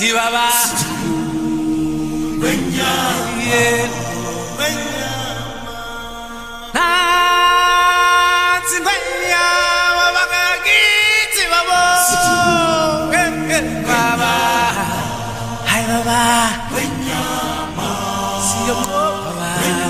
Baba. Yeah. Baba. Hi Baba. See you Baba.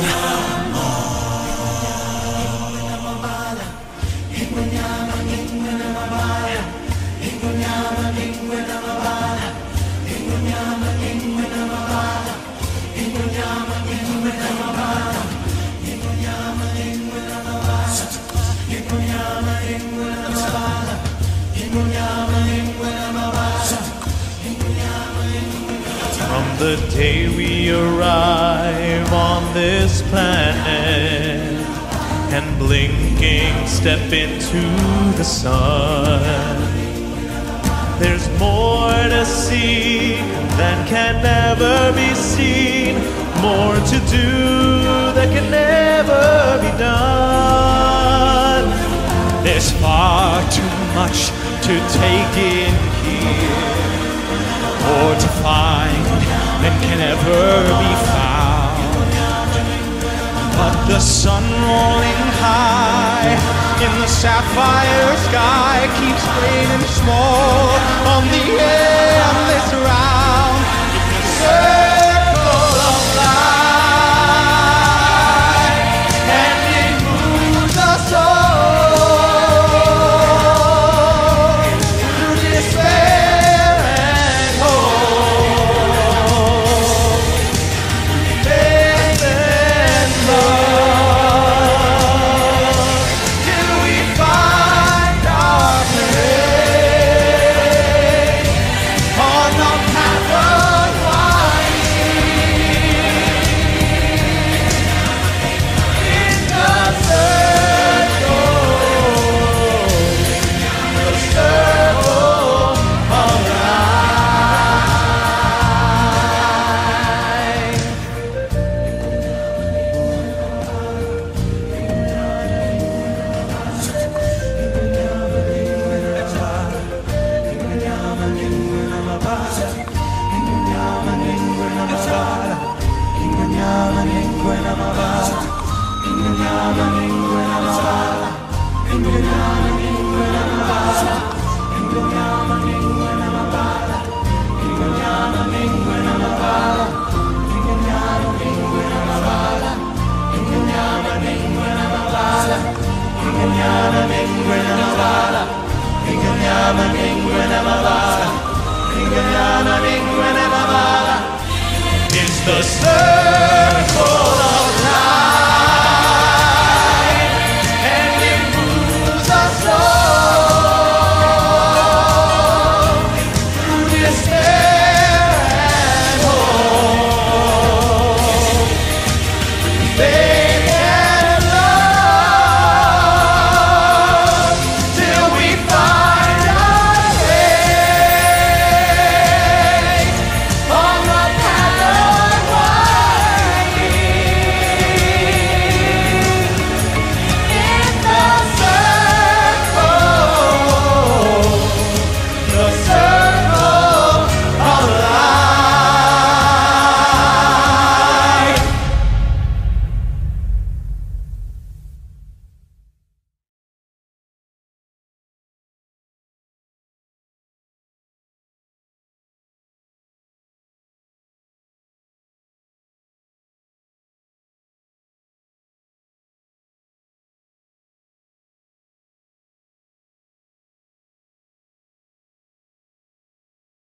From the day we arrive on this planet and blinking step into the sun, there's more to see than can ever be seen, more to do that can never be done. There's far too much to take in here, more to find than can ever be found. But the sun rolling high in the sapphire sky keeps raining small on the endless round. It's a circle of life, and it moves us all through despair and hope, faith and love, till we find our place on the path unwinding in the circle of life. It's the circle